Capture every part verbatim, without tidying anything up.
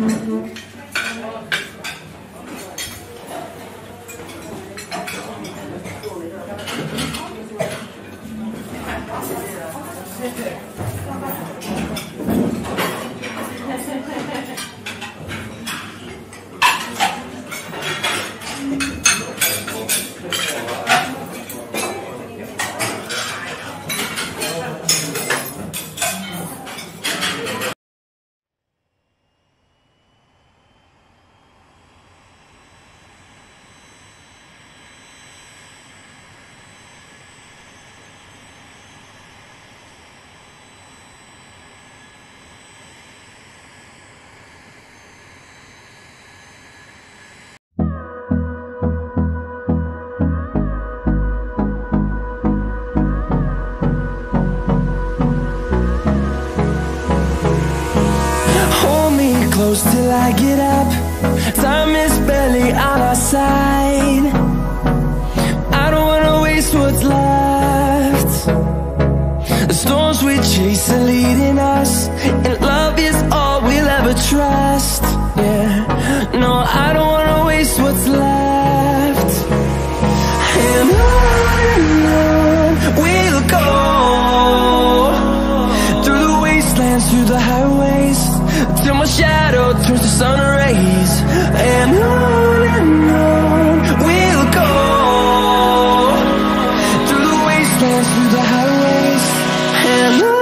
Close till I get up. Time is barely on our side. I don't wanna waste what's left. The storms we chase are leading us, and love is all we'll ever trust. Yeah, no, I don't wanna waste what's left. And on and on we'll go, through the wastelands, through the highways, till my shadow turns to sun rays. And on and on we'll go, through the wastelands, through the highways, and on.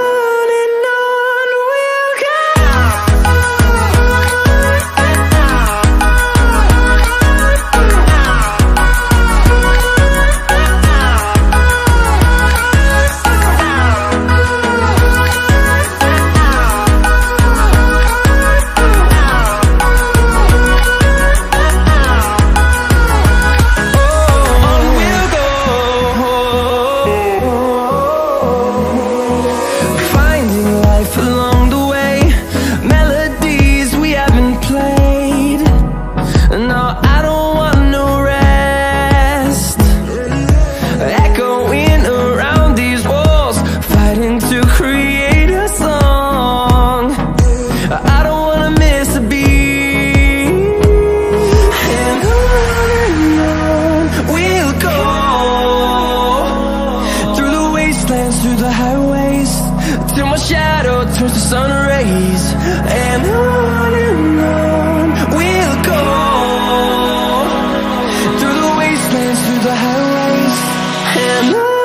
Through the highways, till my shadow turns to sun rays. And on and on we'll go, through the wastelands, through the highways, and on.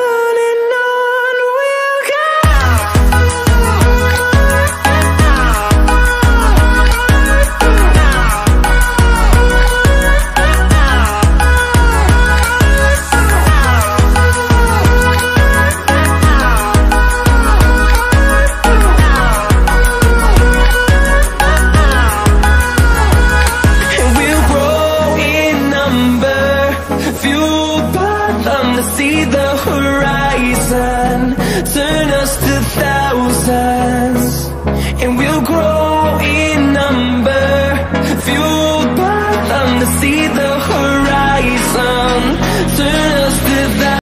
See the horizon, turn us to thousands, and we'll grow in number, fueled by them to see the horizon, turn us to thousands.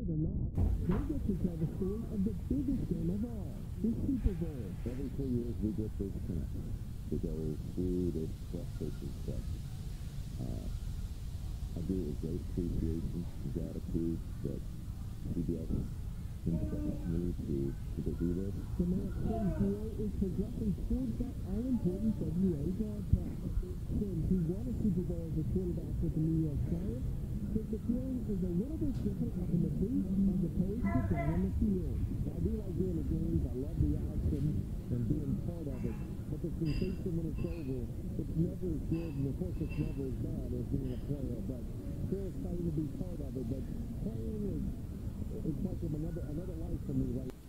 Every two years we get this chance to go through this breathtaking stretch. Uh, I do it with great appreciation and gratitude that C B S seems to help me to, to do this. The milestone zero is progressing towards that all-important February broadcast. Since he won a Super Bowl as a quarterback with the New York Giants, his feeling is a little bit different up in the booth as opposed to down on the field. I do like doing the games. I love the action and being part of it. But the sensation when it's over, it's never as good, and of course it's never as bad as being a player. But still exciting to be part of it. But playing is, it's like another, another life for me right now.